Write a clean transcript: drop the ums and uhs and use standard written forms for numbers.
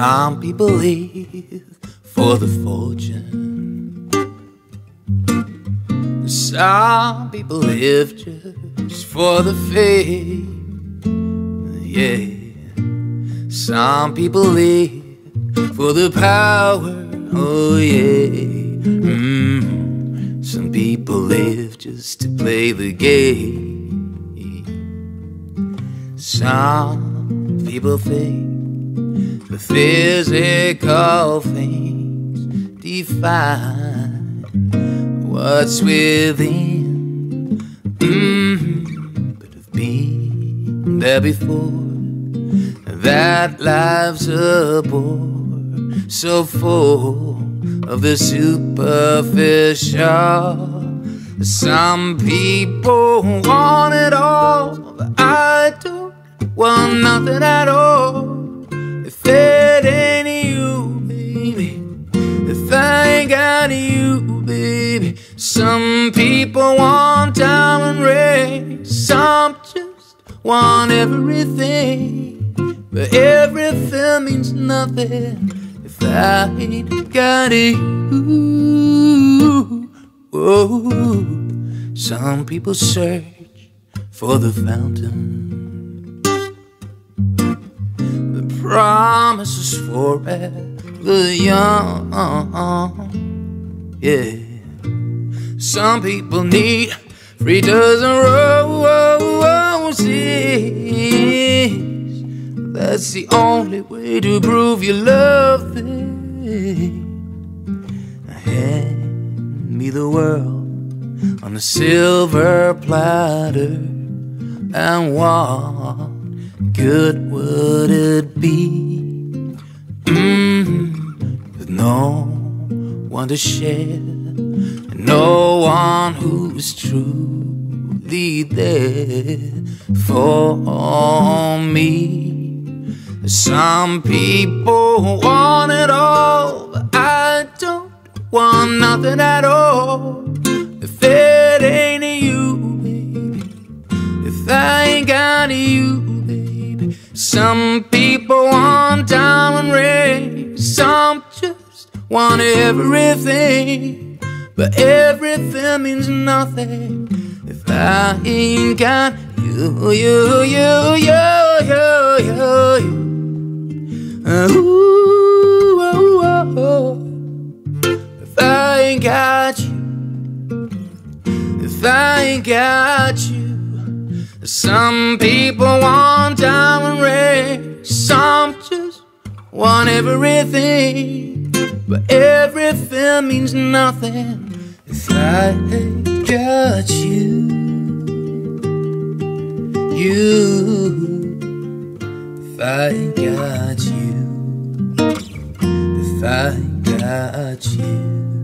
Some people live for the fortune. Some people live just for the fame. Yeah. Some people live for the power. Oh yeah. Some people live just to play the game. Some people think the physical things define what's within. But I've been there before. That life's a bore, so full of the superficial. Some people want it all, but I don't want nothing at all. If it ain't you, baby, if I ain't got you, baby. Some people want diamond rings, some just want everything. But everything means nothing if I ain't got you. Whoa. Some people search for the fountain, the promises forever young. Yeah. Some people need 3 dozen roses. That's the only way to prove you love them. Hand me the world on a silver platter, and what good would it be? With no one to share, and no one who's truly there for me. Some people want it all, but I don't want nothing at all. If it ain't you, baby, if I ain't got you, baby. Some people want diamond rings, some just want everything. But everything means nothing if I ain't got you, you, you, you, you, you, you. Ooh, oh, oh, oh. If I ain't got you, if I ain't got you. Some people want diamond rings, some just want everything. But everything means nothing if I ain't got you. If I ain't got you, if I ain't got you.